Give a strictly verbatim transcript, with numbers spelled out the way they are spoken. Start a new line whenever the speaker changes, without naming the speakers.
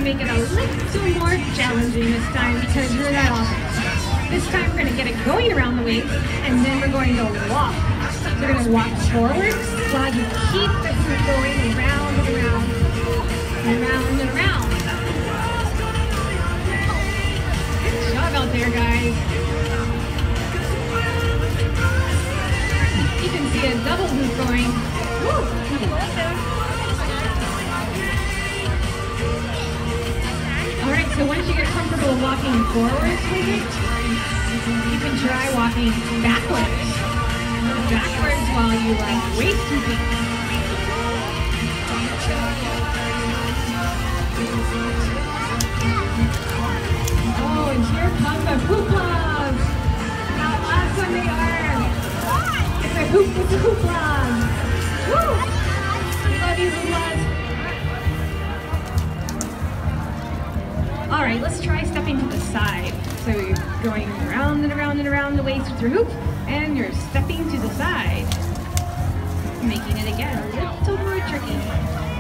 make it a little more challenging this time because we're that off. This time we're going to get it going around the waist, and then we're going to walk. So we're going to walk forward while you keep the hoop going around and around and around and around. Good job out there, guys. You can see a double hoop going. Woo! All right, so once you get comfortable walking forwards with it, you can try walking backwards. Backwards while you like waist hooping. Oh, and here come the hooplas. How awesome they are. It's a hoop with the hooplas. Woo! Love you, hooplas. All right, let's try stepping to the side. So you're going around and around and around the waist with your hoop, and you're stepping to the side, making it again a little more tricky.